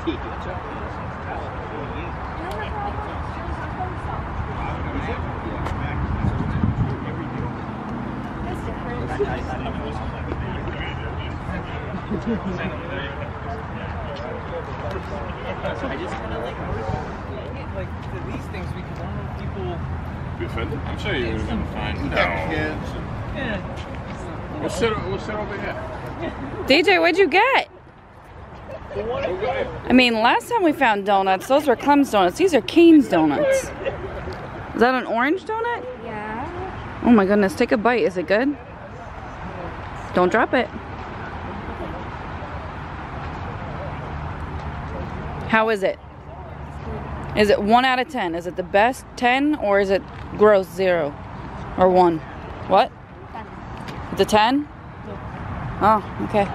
I just kind of like these things because I don't know if people be offended. I'm sure you would have been fine. No. Yeah. We'll sit over here. DJ, what'd you get? I mean, last time we found donuts, those were Clem's donuts. These are Kane's donuts. Is that an orange donut? Yeah. Oh my goodness, take a bite. Is it good? Don't drop it. How is it? Is it 1 out of 10? Is it the best 10 or is it gross 0 or 1? What? 10. It's a 10? Yeah. Oh, okay.